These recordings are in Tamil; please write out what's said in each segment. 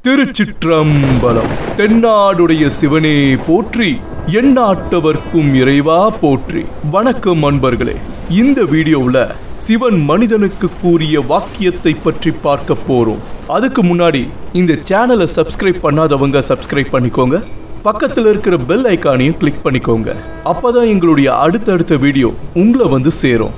திருச்சிற்றம்பலம். தென்னாடுடைய சிவனே போற்றி, எந்நாட்டவர்க்கும் இறைவா போற்றி. வணக்கம் அன்பர்களே. இந்த வீடியோவில் சிவன் மனிதனுக்கு கூறிய வாக்கியத்தை பற்றி பார்க்க போறோம். அதுக்கு முன்னாடி இந்த சேனலை சப்ஸ்கிரைப் பண்ணாதவங்க சப்ஸ்கிரைப் பண்ணிக்கோங்க. பக்கத்தில் இருக்கிற பெல் ஐக்கானையும் கிளிக் பண்ணிக்கோங்க. அப்பதான் எங்களுடைய அடுத்தடுத்த வீடியோ உங்களை வந்து சேரும்.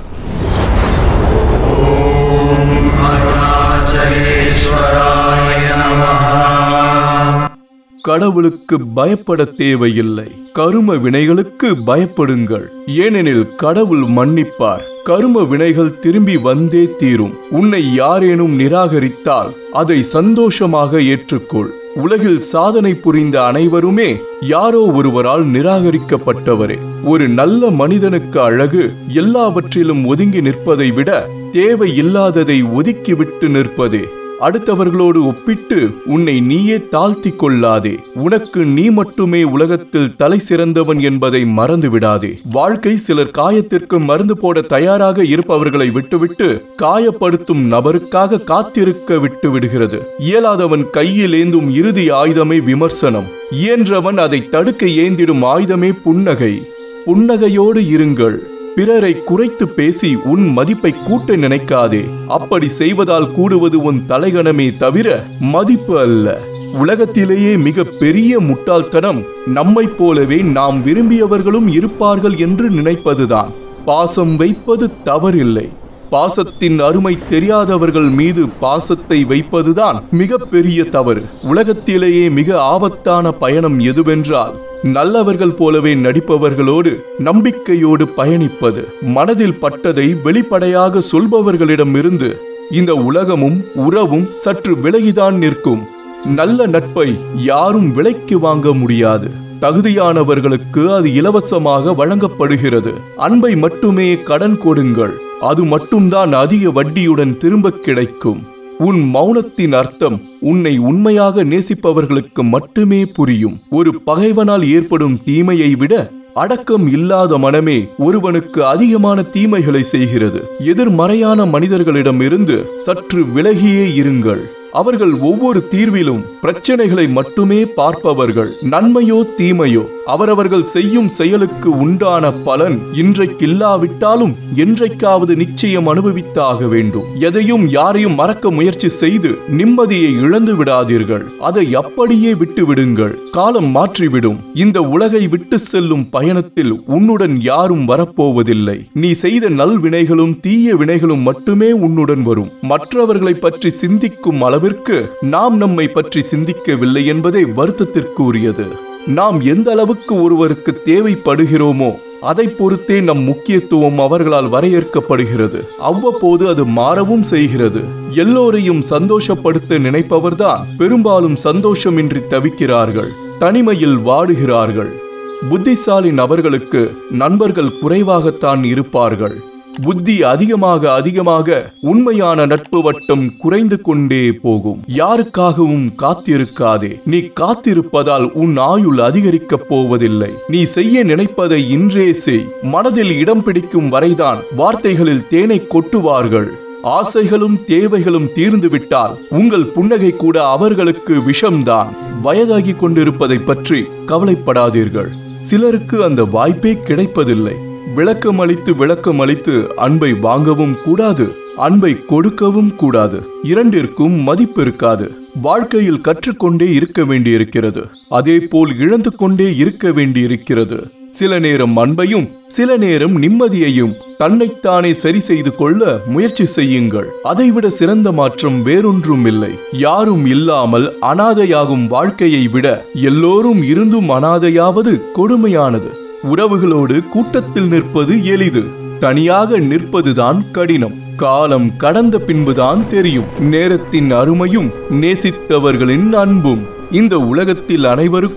கடவுளுக்கு பயப்பட தேவையில்லை, கரும வினைகளுக்கு பயப்படுங்கள். ஏனெனில் கடவுள் மன்னிப்பார். கரும வினைகள் திரும்பி வந்தே தீரும். உன்னை யாரேனும் நிராகரித்தால் அதை சந்தோஷமாக ஏற்றுக்கொள். உலகில் சாதனை புரிந்த அனைவருமே யாரோ ஒருவரால் நிராகரிக்கப்பட்டவரே. ஒரு நல்ல மனிதனுக்கு அழகு எல்லாவற்றிலும் ஒதுங்கி நிற்பதை விட தேவையில்லாததை ஒதுக்கிவிட்டு நிற்பதே. அடுத்தவர்களோடு ஒப்பிட்டு உன்னை நீயே தாழ்த்தி கொள்ளாதே. உனக்கு நீ மட்டுமே உலகத்தில் தலை சிறந்தவன் என்பதை மறந்து விடாதே. வாழ்க்கை சிலர் காயத்திற்கு மருந்து போட தயாராக இருப்பவர்களை விட்டுவிட்டு காயப்படுத்தும் நபருக்காக காத்திருக்க விட்டு விடுகிறது. இயலாதவன் கையில் ஏந்தும் இறுதி ஆயுதமே விமர்சனம். இயன்றவன் அதை தடுக்க ஏந்திடும் ஆயுதமே புன்னகை. புன்னகையோடு இருங்கள். பிறரை குறைத்து பேசி உன் மதிப்பை கூட்ட நினைக்காதே. அப்படி செய்வதால் கூடுவது உன் தலைகணமே தவிர மதிப்பு அல்ல. உலகத்திலேயே மிக பெரிய முட்டாள்தனம் நம்மை போலவே நாம் விரும்பியவர்களும் இருப்பார்கள் என்று நினைப்பதுதான். பாசம் வைப்பது தவறில்லை. பாசத்தின் அருமை தெரியாதவர்கள் மீது பாசத்தை வைப்பதுதான் மிக பெரிய தவறு. உலகத்திலேயே மிக ஆபத்தான பயணம் எதுவென்றால் நல்லவர்கள் போலவே நடிப்பவர்களோடு நம்பிக்கையோடு பயணிப்பது. மனதில் பட்டதை வெளிப்படையாக சொல்பவர்களிடமிருந்து இந்த உலகமும் உறவும் சற்று விலகிதான் நிற்கும். நல்ல நட்பை யாரும் விலைக்கு வாங்க முடியாது. தகுதியானவர்களுக்கு அது இலவசமாக வழங்கப்படுகிறது. அன்பை மட்டுமே கடன் கொடுங்கள். அது மட்டும்தான் அதிக வட்டியுடன் திரும்ப கிடைக்கும். உன் மௌனத்தின் அர்த்தம் உன்னை உண்மையாக நேசிப்பவர்களுக்கு மட்டுமே புரியும். ஒரு பகைவனால் ஏற்படும் தீமையை விட அடக்கம் இல்லாத மனமே ஒருவனுக்கு அதிகமான தீமைகளை செய்கிறது. எதிர்மறையான மனிதர்களிடமிருந்து சற்று விலகியே இருங்கள். அவர்கள் ஒவ்வொரு தீர்விலும் பிரச்சனைகளை மட்டுமே பார்ப்பவர்கள். நன்மையோ தீமையோ அவரவர்கள் செய்யும் செயலுக்கு உண்டான பலன் இன்றைக்கில்லாவிட்டாலும் என்றைக்காவது நிச்சயம் அனுபவித்தாக வேண்டும். எதையும் யாரையும் மறக்க முயற்சி செய்து நிம்மதியை இழந்து விடாதீர்கள். அதை அப்படியே விட்டு விடுங்கள். காலம் மாற்றிவிடும். இந்த உலகை விட்டு செல்லும் பயணத்தில் உன்னுடன் யாரும் வரப்போவதில்லை. நீ செய்த நல்வினைகளும் தீய வினைகளும் மட்டுமே உன்னுடன் வரும். மற்றவர்களை பற்றி சிந்திக்கும் அளவிற்கு நாம் நம்மை பற்றி சிந்திக்கவில்லை என்பதே வருத்தத்திற்குரியது. நாம் எந்த அளவுக்கு ஒருவருக்கு தேவைப்படுகிறோமோ அதை பொறுத்தே நம் முக்கியத்துவம் அவர்களால் வரையறுக்கப்படுகிறது. அவ்வப்போது அது மாறவும் செய்கிறது. எல்லோரையும் சந்தோஷப்படுத்த நினைப்பவர்தான் பெரும்பாலும் சந்தோஷமின்றி தவிக்கிறார்கள், தனிமையில் வாடுகிறார்கள். புத்திசாலி நபர்களுக்கு நண்பர்கள் குறைவாகத்தான் இருப்பார்கள். புத்தி அதிகமாக அதிகமாக உண்மையான நட்பு வட்டம் குறைந்து கொண்டே போகும். யாருக்காகவும் காத்திருக்காதே. நீ காத்திருப்பதால் உன் ஆயுள் அதிகரிக்கப் போவதில்லை. நீ செய்ய நினைப்பதை இன்றே செய். மனதில் இடம் பிடிக்கும் வரைதான் வார்த்தைகளில் தேனை கொட்டுவார்கள். ஆசைகளும் தேவைகளும் தீர்ந்துவிட்டால் உங்கள் புன்னகை கூட அவர்களுக்கு விஷம்தான். வயதாகி கொண்டிருப்பதை பற்றி கவலைப்படாதீர்கள். சிலருக்கு அந்த வாய்ப்பே கிடைப்பதில்லை. விளக்கம் அளித்து அன்பை வாங்கவும் கூடாது, அன்பை கொடுக்கவும் கூடாது. இரண்டிற்கும் மதிப்பு இருக்காது. வாழ்க்கையில் கற்றுக்கொண்டே இருக்க வேண்டியிருக்கிறது. அதே போல் இழந்து கொண்டே இருக்க வேண்டியிருக்கிறது. சில நேரம் அன்பையும் சில நேரம் நிம்மதியையும் தன்னைத்தானே சரி செய்து கொள்ள முயற்சி செய்யுங்கள். அதைவிட சிறந்த மாற்றம் வேறொன்றும் இல்லை. யாரும் இல்லாமல் அனாதையாகும் வாழ்க்கையை விட எல்லோரும் இருந்தும் அனாதையாவது கொடுமையானது. உறவுகளோடு கூட்டத்தில் நிற்பது எளிது, தனியாக நிற்பதுதான் கடினம். காலம் கடந்த பின்புதான் தெரியும் நேரத்தின் அருமையும் நேசித்தவர்களின் அன்பும். இந்த உலகத்தில் அனைவருக்கும்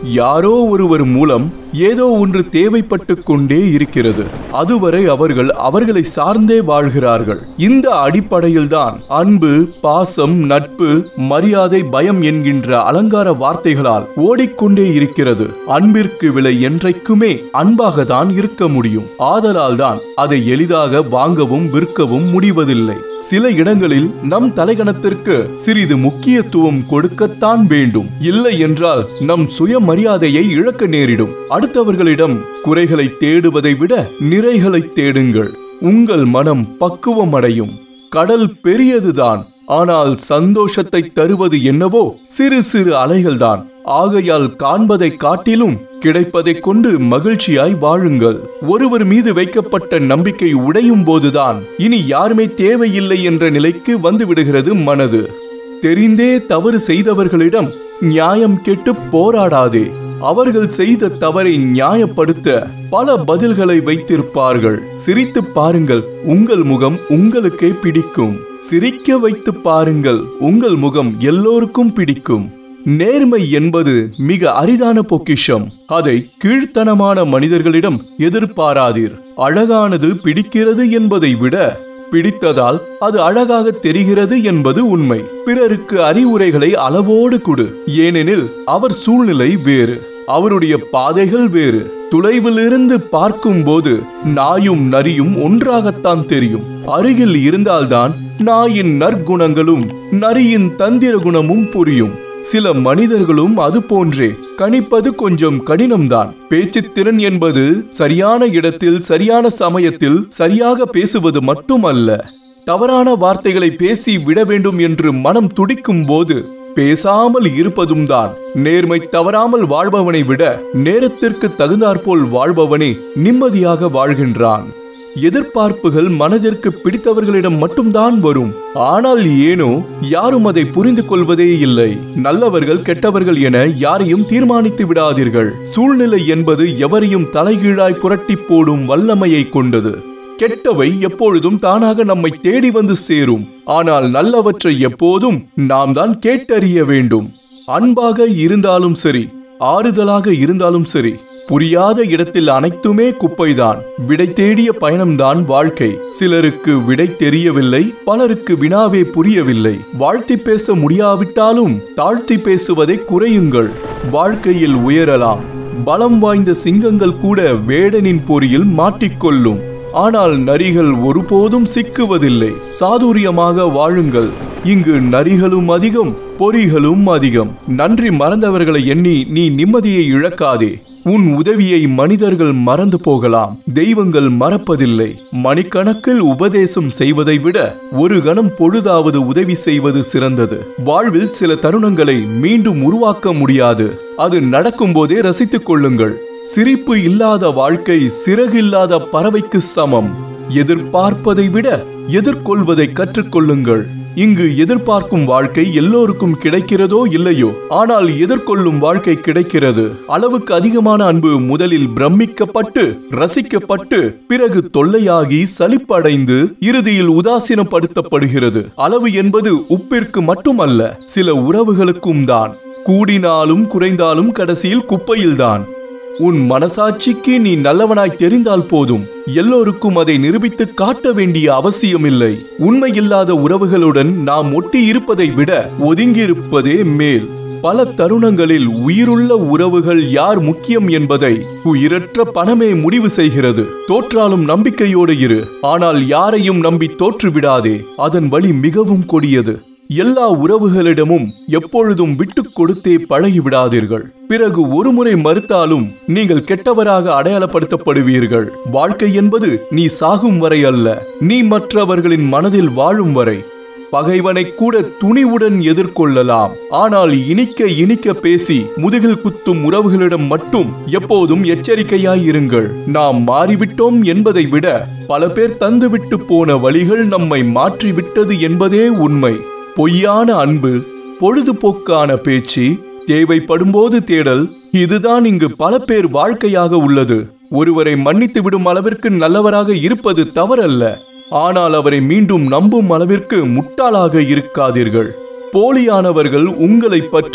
யாரோ ஒருவர் மூலம் ஏதோ ஒன்று தேவைப்பட்டு கொண்டே இருக்கிறது. அதுவரை அவர்கள் அவர்களை சார்ந்தே வாழ்கிறார்கள். இந்த அடிப்படையில்தான் அன்பு, பாசம், நட்பு, மரியாதை, பயம் என்கின்ற அலங்கார வார்த்தைகளால் ஓடிக்கொண்டே இருக்கிறது. அன்பிற்கு விலை என்றைக்குமே அன்பாக தான் இருக்க முடியும். ஆதலால் தான் அதை எளிதாக வாங்கவும் விற்கவும் முடிவதில்லை. சில இடங்களில் நம் தலைகணத்திற்கு சிறிது முக்கியத்துவம் கொடுக்கத்தான் வேண்டும். இல்லை என்றால் நம் சுயமரியாதையை இழக்க நேரிடும். அடுத்தவர்களிடம் குறைகளை தேடுவதை விட நிறைகளை தேடுங்கள். உங்கள் மனம் பக்குவமடையும். கடல் பெரியதுதான், ஆனால் சந்தோஷத்தை தருவது என்னவோ சிறு சிறு அலைகள்தான். ஆகையால் காண்பதை காட்டிலும் கிடைப்பதை கொண்டு மகிழ்ச்சியாய் வாழுங்கள். ஒருவர் மீது வைக்கப்பட்ட நம்பிக்கை உடையும் போதுதான் இனி யாருமே தேவையில்லை என்ற நிலைக்கு வந்து விடுகிறது மனது. தெரிந்தே தவறு செய்தவர்களிடம் நியாயம் கேட்டு போராடாதே. அவர்கள் செய்த தவறை நியாயப்படுத்த பல பதில்களை வைத்திருப்பார்கள். சிரித்து பாருங்கள், உங்கள் முகம் உங்களுக்கே பிடிக்கும். சிரிக்க வைத்து பாருங்கள், உங்கள் முகம் எல்லோருக்கும் பிடிக்கும். நேர்மை என்பது மிக அரிதான பொக்கிஷம். அதை கீழ்த்தனமான மனிதர்களிடம் எதிர்பாராதீர். அழகானது பிடிக்கிறது என்பதை விட பிடித்ததால் அது அழகாக தெரிகிறது என்பது உண்மை. பிறருக்கு அறிவுரைகளை அளவோடு கொடு. ஏனெனில் அவர் சூழ்நிலை வேறு, அவருடைய பாதைகள் வேறு. தொலைவிலிருந்து பார்க்கும் போது நாயும் நரியும் ஒன்றாகத்தான் தெரியும். அருகில் இருந்தால்தான் நாயின் நற்குணங்களும் நரியின் தந்திர குணமும் புரியும். சில மனிதர்களும் அது போன்றே. கணிப்பது கொஞ்சம் கடினம்தான். பேச்சுத்திறன் என்பது சரியான இடத்தில் சரியான சமயத்தில் சரியாக பேசுவது மட்டுமல்ல. தவறான வார்த்தைகளை பேசி விட வேண்டும் என்று மனம் துடிக்கும் போது பேசாமல் இருப்பதும் தான். நேர்மை தவறாமல் வாழ்பவனை விட நேரத்திற்கு தகுந்தாற்போல் வாழ்பவனே நிம்மதியாக வாழ்கின்றான். எதிர்பார்ப்புகள் மனதிற்கு பிடித்தவர்களிடம் மட்டும்தான் வரும். ஆனால் ஏனோ யாரும் அதை புரிந்து கொள்வதே இல்லை. நல்லவர்கள் கெட்டவர்கள் என யாரையும் தீர்மானித்து விடாதீர்கள். சூழ்நிலை என்பது எவரையும் தலைகீழாய் புரட்டி போடும் வல்லமையை கொண்டது. கெட்டவை எப்பொழுதும் தானாக நம்மை தேடி வந்து சேரும். ஆனால் நல்லவற்றை எப்போதும் நாம் தான் கேட்டறிய வேண்டும். அன்பாக இருந்தாலும் சரி, ஆறுதலாக இருந்தாலும் சரி, புரியாத இடத்தில் அனைத்துமே குப்பைதான். விடை தேடிய பயணம்தான் வாழ்க்கை. சிலருக்கு விடை தெரியவில்லை, பலருக்கு வினாவே புரியவில்லை. வாழ்த்தி பேச முடியாவிட்டாலும் தாழ்த்தி பேசுவதை குறையுங்கள். வாழ்க்கையில் உயரலாம். பலம் வாய்ந்த சிங்கங்கள் கூட வேடனின் பொறியில் மாட்டிக்கொள்ளும். ஆனால் நரிகள் ஒருபோதும் சிக்குவதில்லை. சாதுரியமாக வாழுங்கள். இங்கு நரிகளும் அதிகம், பொறிகளும் அதிகம். நன்றி மறந்தவர்களை எண்ணி நீ நிம்மதியை இழக்காதே. உன் உதவியை மனிதர்கள் மறந்து போகலாம், தெய்வங்கள் மறப்பதில்லை. மணிக்கணக்கில் உபதேசம் செய்வதை விட ஒரு கணம் பொழுதாவது உதவி செய்வது சிறந்தது. வாழ்வில் சில தருணங்களை மீண்டும் உருவாக்க முடியாது. அது நடக்கும் போதே ரசித்துக் கொள்ளுங்கள். சிரிப்பு இல்லாத வாழ்க்கை சிறகில்லாத பறவைக்கு சமம். எதிர்பார்ப்பதை விட எதிர்கொள்வதை கற்றுக்கொள்ளுங்கள். இங்கு எதிர்பார்க்கும் வாழ்க்கை எல்லோருக்கும் கிடைக்கிறதோ இல்லையோ, ஆனால் எதிர்கொள்ளும் வாழ்க்கை கிடைக்கிறது. அளவுக்கு அதிகமான அன்பு முதலில் பிரமிக்கப்பட்டு ரசிக்கப்பட்டு பிறகு தொல்லையாகி சலிப்படைந்து இறுதியில் உதாசீனப்படுத்தப்படுகிறது. அளவு என்பது உப்பிற்கு மட்டுமல்ல, சில உறவுகளுக்கும் தான். கூடினாலும் குறைந்தாலும் கடைசியில் குப்பையில்தான். உன் மனசாட்சிக்கு நீ நல்லவனாய் தெரிந்தால் போதும். எல்லோருக்கும் அதை நிரூபித்து காட்ட வேண்டிய அவசியமில்லை. உண்மையில்லாத உறவுகளுடன் நாம் ஒட்டி இருப்பதை விட ஒதுங்கியிருப்பதே மேல். பல தருணங்களில் உயிருள்ள உறவுகள் யார் முக்கியம் என்பதை உயிரற்ற பணமே முடிவு செய்கிறது. தோற்றாலும் நம்பிக்கையோடு இரு. ஆனால் யாரையும் நம்பி தோற்றுவிடாதே. அதன் வழி மிகவும் கொடியது. எல்லா உறவுகளிடமும் எப்பொழுதும் விட்டுக் கொடுத்தே பழகிவிடாதீர்கள். பிறகு ஒருமுறை மறுத்தாலும் நீங்கள் கெட்டவராக அடையாளப்படுத்தப்படுவீர்கள். வாழ்க்கை என்பது நீ சாகும் வரை அல்ல, நீ மற்றவர்களின் மனதில் வாழும் வரை. பகைவனை கூட துணிவுடன் எதிர்கொள்ளலாம். ஆனால் இனிக்க இனிக்க பேசி முதுகில் குத்தும் உறவுகளிடம் மட்டும் எப்போதும் எச்சரிக்கையாயிருங்கள். நாம் மாறிவிட்டோம் என்பதை விட பல பேர் தந்துவிட்டு போன வழிகள் நம்மை மாற்றிவிட்டது என்பதே உண்மை. பொய்யான அன்பு, பொழுதுபோக்கான பேச்சு, தேவைப்படும்போது தேடல், இதுதான் இங்கு பல பேர் வாழ்க்கையாக உள்ளது. ஒருவரை மன்னித்து விடும் அளவிற்கு நல்லவராக இருப்பது தவறல்ல. ஆனால் அவரை மீண்டும் நம்பும் அளவிற்கு முட்டாளாக இருக்காதீர்கள். போலியானவர்கள் உங்களை பற்றி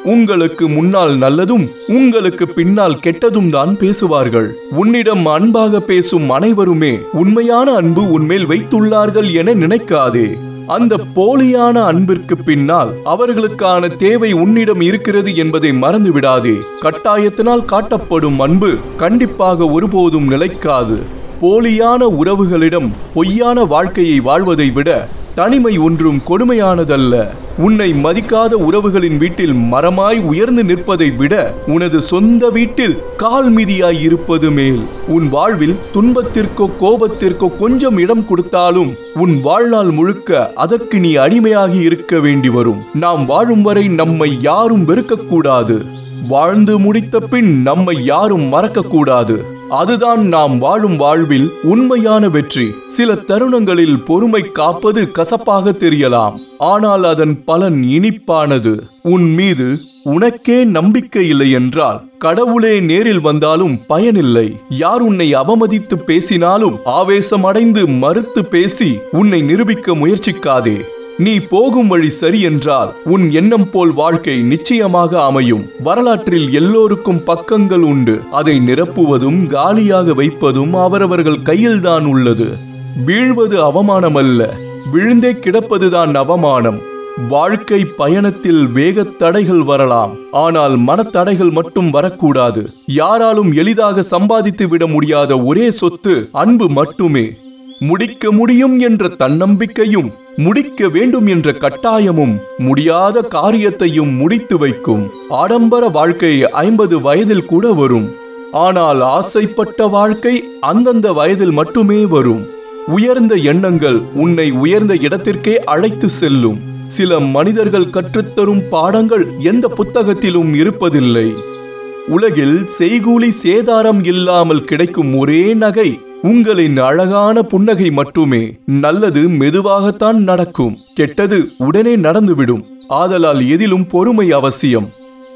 உங்களுக்கு முன்னால் நல்லதும் உங்களுக்கு பின்னால் கெட்டதும் தான் பேசுவார்கள். உன்னிடம் அன்பாக பேசும் அனைவருமே உண்மையான அன்பு உன்மேல் வைத்துள்ளார்கள் என நினைக்காதே. அந்த போலியான அன்பிற்கு பின்னால் அவர்களுக்கான தேவை உன்னிடம் இருக்கிறது என்பதை மறந்து விடாதே. கட்டாயத்தினால் காட்டப்படும் அன்பு கண்டிப்பாக ஒருபோதும் நிலைக்காது. போலியான உறவுகளிடம் பொய்யான வாழ்க்கையை வாழ்வதை விட தனிமை ஒன்றும் கொடுமையானதல்ல. உன்னை மதிக்காத உறவுகளின் வீட்டில் மரமாய் உயர்ந்து நிற்பதை விட உனது சொந்த வீட்டில் கால் மிதியாய் இருப்பது மேல். உன் வாழ்வில் துன்பத்திற்கோ கோபத்திற்கோ கொஞ்சம் இடம் கொடுத்தாலும் உன் வாழ்நாள் முழுக்க அதற்கு நீ அடிமையாகி இருக்க வேண்டி வரும். நாம் வாழும் வரை நம்மை யாரும் வெறுக்கக்கூடாது. வாழ்ந்து முடித்த பின் நம்மை யாரும் மறக்கக்கூடாது. அதுதான் நாம் வாழும் வாழ்வில் உண்மையான வெற்றி. சில தருணங்களில் பொறுமை காப்பது கசப்பாக தெரியலாம், ஆனால் அதன் பலன் இனிப்பானது. உன் மீது உனக்கே நம்பிக்கை இல்லை என்றால் கடவுளே நேரில் வந்தாலும் பயனில்லை. யார் உன்னை அவமதித்து பேசினாலும் ஆவேசமடைந்து மறுத்து பேசி உன்னை நிரூபிக்க முயற்சிக்காதே. நீ போகும் வழி சரி என்றால் உன் எண்ணம் போல் வாழ்க்கை நிச்சயமாக அமையும். வரலாற்றில் எல்லோருக்கும் பக்கங்கள் உண்டு. அதை நிரப்புவதும் காலியாக வைப்பதும் அவரவர்கள் கையில்தான் உள்ளது. வீழ்வது அவமானமல்ல, விழுந்தே கிடப்பதுதான் அவமானம். வாழ்க்கை பயணத்தில் வேகத் தடைகள் வரலாம், ஆனால் மனத்தடைகள் மட்டும் வரக்கூடாது. யாராலும் எளிதாக சம்பாதித்து விட முடியாத ஒரே சொத்து அன்பு மட்டுமே. முடிக்க முடியும் என்ற தன்னம்பிக்கையும் முடிக்க வேண்டும் என்ற கட்டாயமும் முடியாத காரியத்தையும் முடித்து வைக்கும். ஆடம்பர வாழ்க்கை 50 வயதில் கூட வரும், ஆனால் ஆசைப்பட்ட வாழ்க்கை அந்தந்த வயதில் மட்டுமே வரும். உயர்ந்த எண்ணங்கள் உன்னை உயர்ந்த இடத்திற்கே அழைத்து செல்லும். சில மனிதர்கள் கற்றுத்தரும் பாடங்கள் எந்த புத்தகத்திலும் இருப்பதில்லை. உலகில் செய்கூலி சேதாரம் இல்லாமல் கிடைக்கும் ஒரே நகை உங்களின் அழகான புன்னகை மட்டுமே. நல்லது மெதுவாகத்தான் நடக்கும், கெட்டது உடனே நடந்துவிடும். ஆதலால் எதிலும் பொறுமை அவசியம்.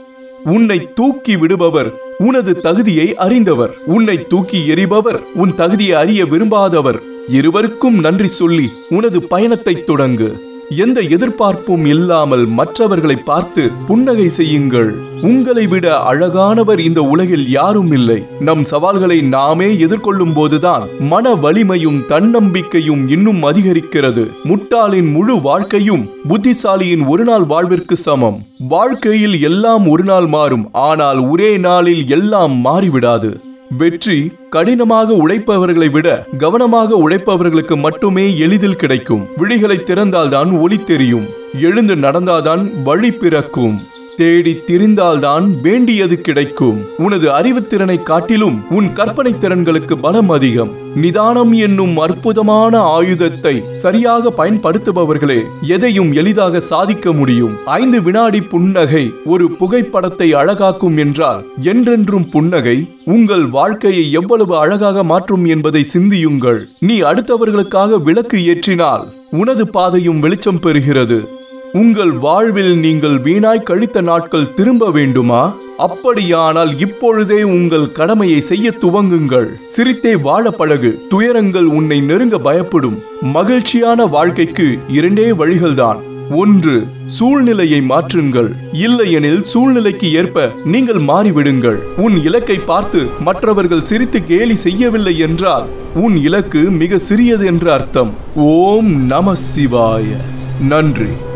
உன்னை தூக்கி விடுபவர் உனது தகுதியை அறிந்தவர், உன்னை தூக்கி எறிபவர் உன் தகுதியை அறிய விரும்பாதவர். இருவருக்கும் நன்றி சொல்லி உனது பயணத்தை தொடங்கு. எந்த எதிர்பார்ப்பும் இல்லாமல் மற்றவர்களை பார்த்து புன்னகை செய்யுங்கள். உங்களை விட அழகானவர் இந்த உலகில் யாரும் இல்லை. நம் சவால்களை நாமே எதிர்கொள்ளும் போதுதான் மன வலிமையும் தன்னம்பிக்கையும் இன்னும் அதிகரிக்கிறது. முட்டாளின் முழு வாழ்க்கையும் புத்திசாலியின் ஒரு நாள் வாழ்விற்கு சமம். வாழ்க்கையில் எல்லாம் ஒரு நாள் மாறும், ஆனால் ஒரே நாளில் எல்லாம் மாறிவிடாது. வெற்றி கடினமாக உழைப்பவர்களை விட கவனமாக உழைப்பவர்களுக்கு மட்டுமே எளிதில் கிடைக்கும். விழிகளை திறந்தால்தான் ஒளி தெரியும், எழுந்து நடந்தால்தான் வழி பிறக்கும், தேடி திரிந்தால்தான் வேண்டியது கிடைக்கும். உனது அறிவுத்திறனை காட்டிலும் உன் கற்பனை திறன்களுக்கு பலம் அதிகம். நிதானம் என்னும் அற்புதமான ஆயுதத்தை சரியாக பயன்படுத்துபவர்களே எதையும் எளிதாக சாதிக்க முடியும். 5 வினாடி புன்னகை ஒரு புகைப்படத்தை அழகாக்கும் என்றால் என்றென்றும் புன்னகை உங்கள் வாழ்க்கையை எவ்வளவு அழகாக மாற்றும் என்பதை சிந்தியுங்கள். நீ அடுத்தவர்களுக்காக விளக்கு ஏற்றினால் உனது பாதையும் வெளிச்சம் பெறுகிறது. உங்கள் வாழ்வில் நீங்கள் வீணாய் கழித்த நாட்கள் திரும்ப வேண்டுமா? அப்படியானால் இப்பொழுதே உங்கள் கடமையை செய்ய துவங்குங்கள். சிரித்தே வாழ பழகு. துயரங்கள் உன்னை நெருங்க பயப்படும். மகிழ்ச்சியான வாழ்க்கைக்கு 2 வழிகள்தான். 1, சூழ்நிலையை மாற்றுங்கள். இல்லையெனில் சூழ்நிலைக்கு ஏற்ப நீங்கள் மாறிவிடுங்கள். உன் இலக்கை பார்த்து மற்றவர்கள் சிரித்து கேலி செய்யவில்லை என்றால் உன் இலக்கு மிக சிறியது என்று அர்த்தம். ஓம் நம சிவாய. நன்றி.